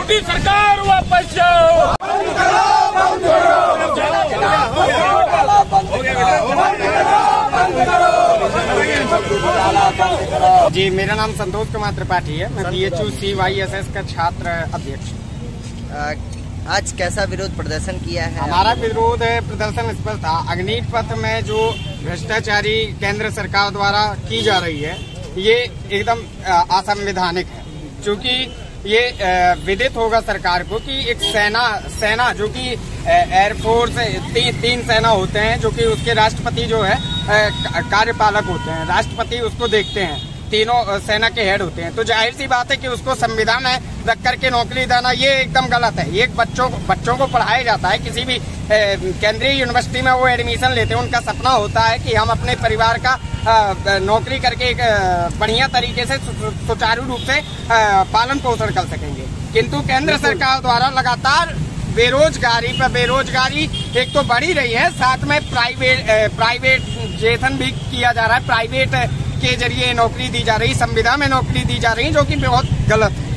मोदी सरकार वापस जाओ। जी, मेरा नाम संतोष कुमार त्रिपाठी है। मैं BHU CYSS का छात्र अध्यक्ष। आज कैसा विरोध प्रदर्शन किया है? हमारा विरोध प्रदर्शन इस पर था, अग्निपथ में जो भ्रष्टाचारी केंद्र सरकार द्वारा की जा रही है ये एकदम असंवैधानिक है। क्योंकि ये विदित होगा सरकार को कि एक सेना जो कि एयरफोर्स तीन सेना होते हैं, जो कि उसके राष्ट्रपति जो है कार्यपालक होते हैं, राष्ट्रपति उसको देखते हैं, तीनों सेना के हेड होते हैं। तो जाहिर सी बात है कि उसको संविधान में रख करके नौकरी देना ये एकदम गलत है। ये बच्चों को पढ़ाया जाता है, किसी भी केंद्रीय यूनिवर्सिटी में वो एडमिशन लेते हैं, उनका सपना होता है कि हम अपने परिवार का नौकरी करके एक बढ़िया तरीके से सुचारू रूप से पालन पोषण कर सकेंगे। किंतु केंद्र सरकार द्वारा लगातार बेरोजगारी एक तो बढ़ी रही है, साथ में प्राइवेटाइजेशन भी किया जा रहा है, प्राइवेट के जरिए नौकरी दी जा रही, संविदा में नौकरी दी जा रही, जो कि बहुत गलत है।